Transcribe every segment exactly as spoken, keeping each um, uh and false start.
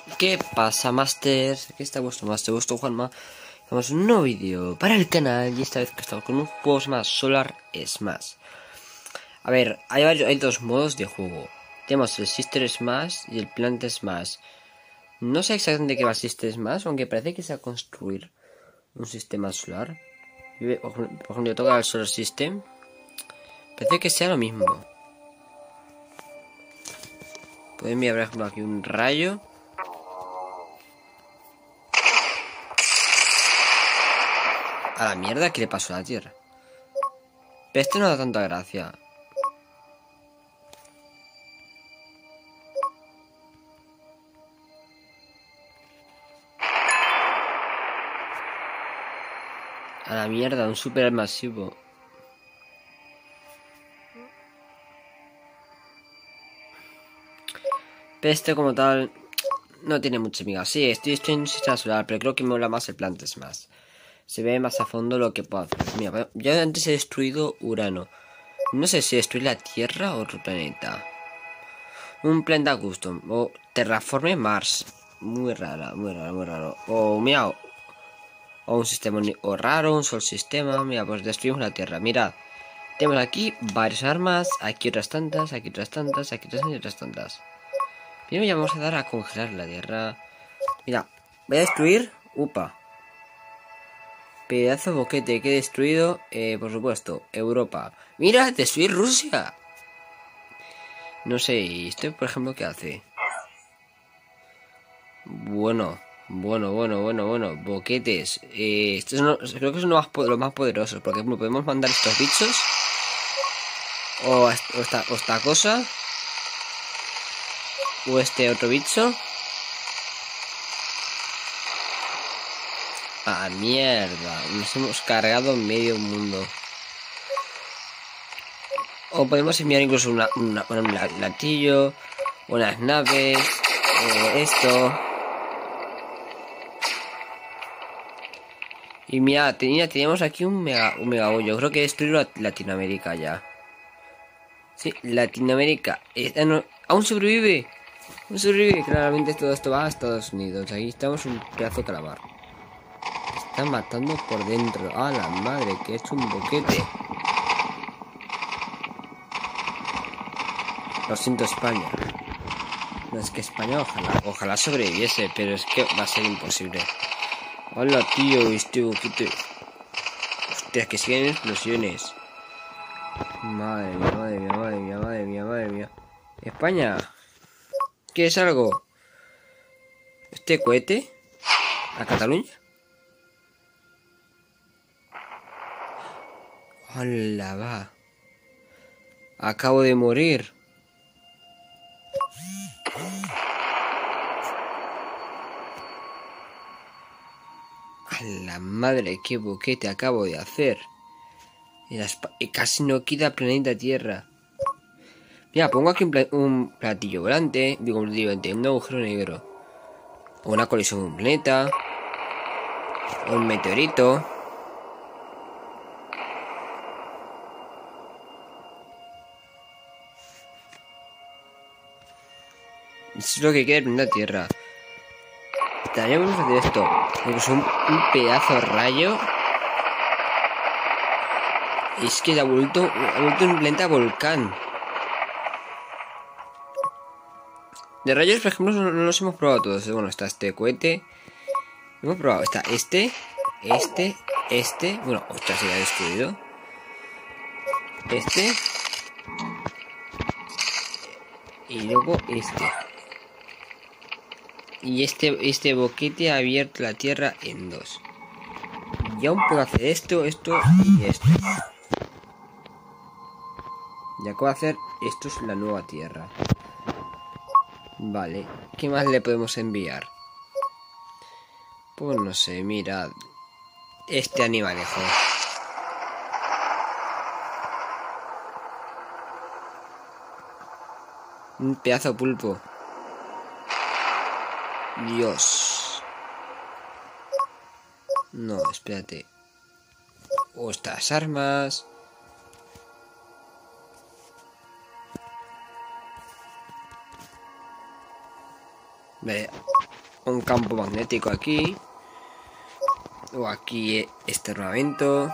¿Qué pasa, Masters? Aquí está vuestro Master, vuestro Juanma. Estamos en un nuevo vídeo para el canal y esta vez que estamos con un juego más Solar Smash. A ver, hay, varios, hay dos modos de juego. Tenemos el Sister Smash y el Plant Smash. No sé exactamente qué va el Sister Smash, aunque parece que sea construir un sistema solar. Por ejemplo, toca el Solar System. Parece que sea lo mismo. Pueden enviar, por ejemplo, aquí un rayo. A la mierda, ¿qué le pasó a la Tierra? Pero este no da tanta gracia. A la mierda, un super masivo. Pero este como tal no tiene mucha amiga. Sí, estoy, estoy en un sistema solar, pero creo que me mola más el Plant Smash. Se ve más a fondo lo que puedo hacer. Mira, yo antes he destruido Urano. No sé si destruir la Tierra o otro planeta. Un planeta custom. O terraforme Mars. Muy rara, muy raro, muy raro. O mira, o, o un sistema o raro, un sol sistema. Mira, pues destruimos la Tierra. Mirad. Tenemos aquí varias armas. Aquí otras tantas, aquí otras tantas, aquí otras tantas y otras tantas. Primero ya vamos a dar a congelar la Tierra. Mira, voy a destruir. Upa. Pedazo boquete que he destruido, eh, por supuesto, Europa. ¡Mira! ¡Destruir Rusia! No sé, ¿y esto, por ejemplo, qué hace? Bueno, bueno, bueno, bueno, bueno. Boquetes. Eh, estos no, creo que son los más, los más poderosos, porque podemos mandar estos bichos. O, o, esta, o esta cosa. O este otro bicho. ¡Ah, mierda! Nos hemos cargado medio mundo. O podemos enviar incluso una, una, un latillo, unas naves, eh, esto. Y mira, tenía, teníamos aquí un mega, un mega bollo. Creo que he destruido Latinoamérica ya. Sí, Latinoamérica. Esta no, aún sobrevive. Aún sobrevive. Claramente todo esto va a Estados Unidos. Aquí estamos un pedazo de calamar. Están matando por dentro. ¡Ah, la madre! Que es un boquete. Lo siento, España. No, es que España ojalá, ojalá sobreviviese, pero es que va a ser imposible. Hola, tío, este boquete. Hostia, que siguen explosiones. Madre mía, madre mía, madre mía, madre mía, madre mía. España, ¿quieres algo? ¿Este cohete? ¿A Cataluña? Hola, va. Acabo de morir. A la madre, qué boquete acabo de hacer. Y casi no queda planeta Tierra. Mira, pongo aquí un, pla un platillo volante. Digo, digo, un agujero negro. O una colisión con un planeta. O un meteorito. Eso es lo que queda el planeta Tierra. También vamos a hacer esto. Incluso un, un pedazo de rayo. Es que ha vuelto, ha vuelto un planeta volcán. De rayos, por ejemplo, no, no los hemos probado todos. Bueno, está este cohete. Hemos probado. Está este, este, este. Bueno, ostras, se ha destruido. Este. Y luego este. Y este, este boquete ha abierto la Tierra en dos. Y aún puedo hacer esto, esto y esto. Y acabo de hacer esto es la nueva Tierra. Vale, ¿qué más le podemos enviar? Pues no sé, mirad. Este animalejo. Un pedazo de pulpo. Dios. No, espérate. O estas armas. Vale, un campo magnético aquí. O aquí este armamento.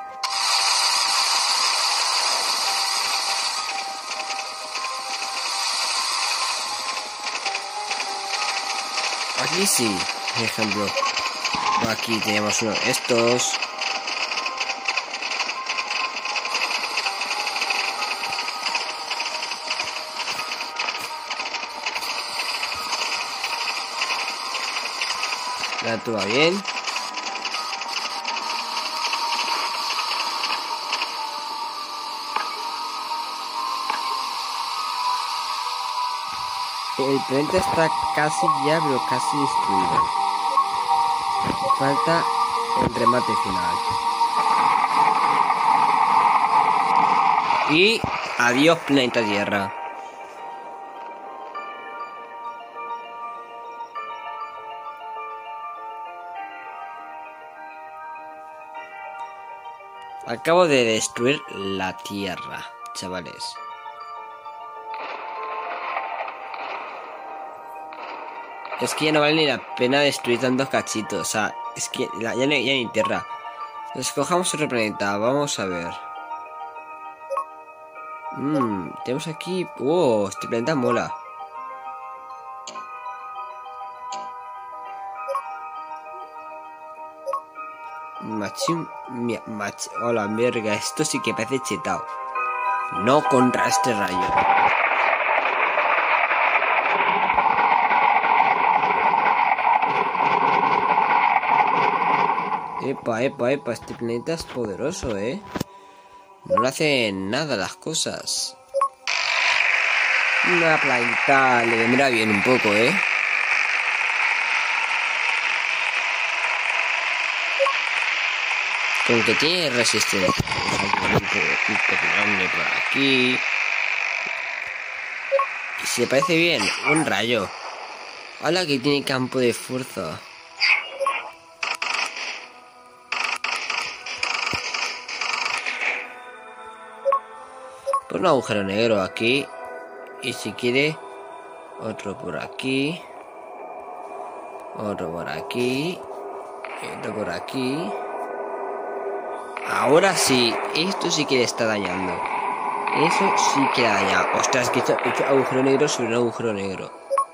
Aquí sí, por ejemplo. O aquí tenemos uno de estos. Ya todo va bien. El planeta está casi ya, pero casi destruido. Falta el remate final. Y adiós planeta Tierra. Acabo de destruir la Tierra, chavales. Es que ya no vale ni la pena destruir tantos cachitos. O sea, es que la, ya, no, ya ni Tierra. Entonces cojamos otro planeta. Vamos a ver. Mmm, tenemos aquí... ¡Oh! Este planeta mola. Machín... Mach... Hola, verga. Esto sí que parece chetado. No contra este rayo. Epa, epa, epa, este planeta es poderoso, ¿eh? No le hacen nada las cosas. Una planeta le vendrá bien un poco, ¿eh? Con que tiene resistencia. Un poquito grande por aquí. Y si le parece bien, un rayo. Hola, que tiene campo de fuerza. Pues un agujero negro aquí. Y si quiere, otro por aquí. Otro por aquí. Y otro por aquí. Ahora sí, esto sí que le está dañando. Eso sí que la daña. Ostras, que he hecho, he hecho agujero negro sobre un agujero negro.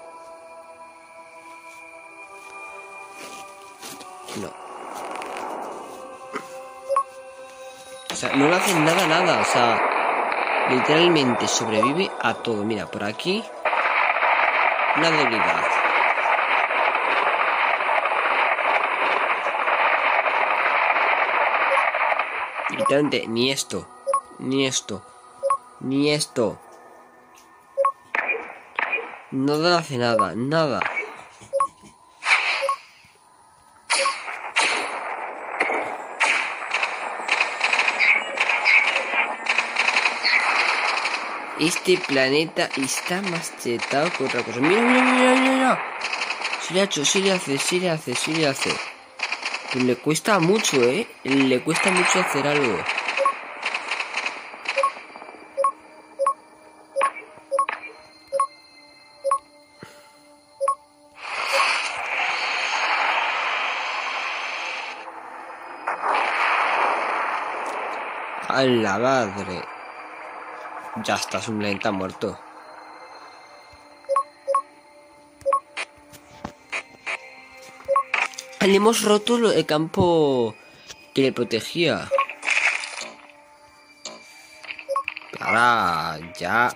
No. O sea, no le hacen nada, nada. O sea, literalmente sobrevive a todo. Mira, por aquí una debilidad. Literalmente ni esto, ni esto, ni esto. No le hace nada, nada. Este planeta está más chetado que otra cosa. Mira, mira, mira, mira. Sí le ha hecho, sí le hace, sí le hace, sí le hace. Pues le cuesta mucho, ¿eh? Le cuesta mucho hacer algo. A la madre. Ya está, es un planeta muerto. Le hemos roto el campo que le protegía. Ahora ya.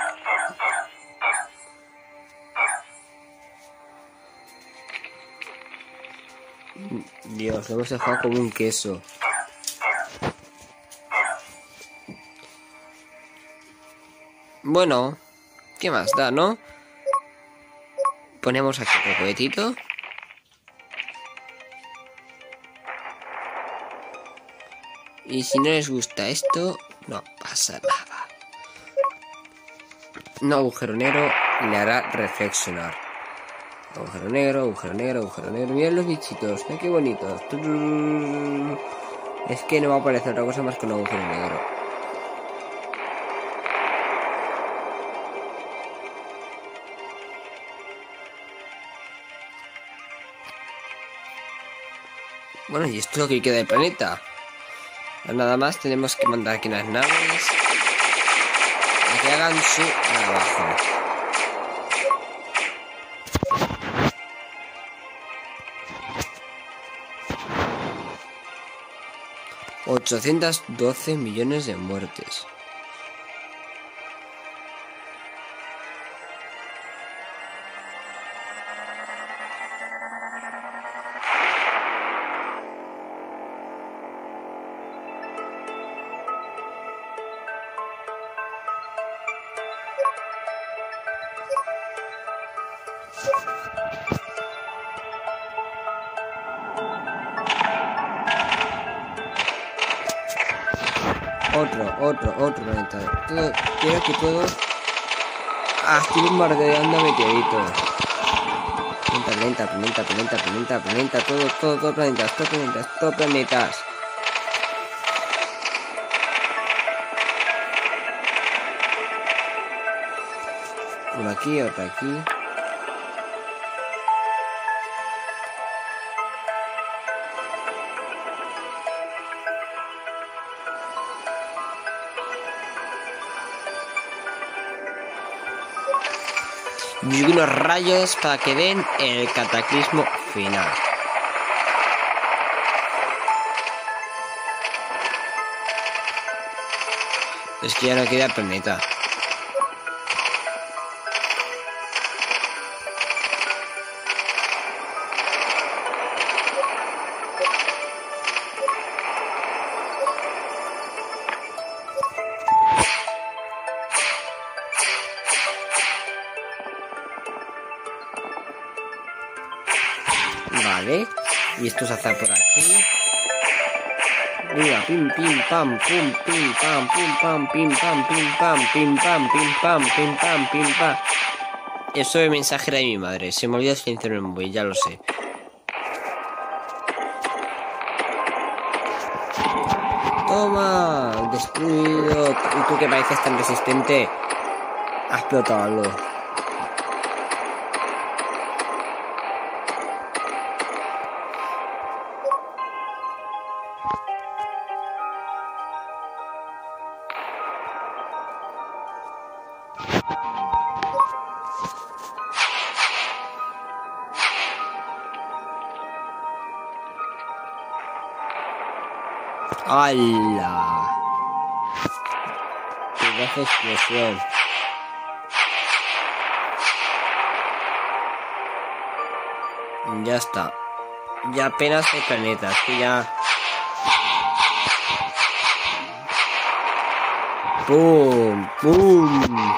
Dios, lo hemos dejado como un queso. Bueno, ¿qué más da, no? Ponemos aquí un cohetito. Y si no les gusta esto, no pasa nada. Un agujero negro le hará reflexionar. Agujero negro, agujero negro, agujero negro. Mirad los bichitos, mira qué bonitos. Es que no va a aparecer otra cosa más que un agujero negro. Bueno, y esto es lo que queda del planeta. Nada más tenemos que mandar aquí unas naves a que hagan su trabajo. ochocientos doce millones de muertes. Otro, otro, otro planeta. Todo, quiero que todo estoy bombardeando meteoritos. Planeta, planeta, planeta, planeta, planeta, todo, todo, todo planetas, todo planetas, todo planetas. Uno aquí, otro aquí. Y unos rayos para que den el cataclismo final. Es que ya no queda planeta. Vale, y esto se hace por aquí. Mira, pim, pim, pam, pum, pim, pam, pum, pam, pim, pam, pim, pam, pim, pam, pim, pam, pim, pam, pim, pam. Eso de mensajera de mi madre. Se me olvidó silenciar el móvil, ya lo sé. Toma, destruido. Y tú que pareces tan resistente, has explotado algo. ¡Hala! ¡Qué explosión! Ya está. Ya apenas hay planetas, que ya... ¡Pum! ¡Pum!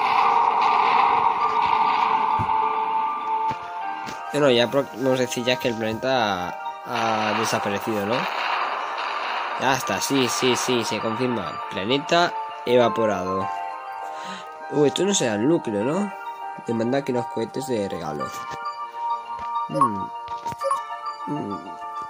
Bueno, ya podemos decir ya que el planeta ha, ha desaparecido, ¿no? Ya está, sí, sí, sí, se confirma. Planeta evaporado. Uy, esto no será el núcleo, ¿no? Te manda aquí unos cohetes de regalo. Mm. Mm.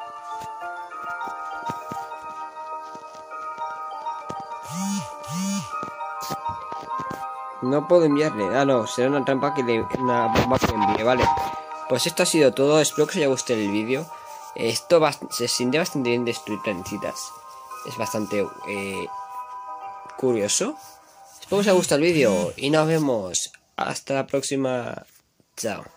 No puedo enviarle. Ah, no, será una trampa que le... una bomba que envíe, vale. Pues esto ha sido todo. Espero que os haya gustado el vídeo. Esto va, se siente bastante bien destruir planetitas. Es bastante eh, curioso. Espero que os haya gustado el vídeo y nos vemos. Hasta la próxima. Chao.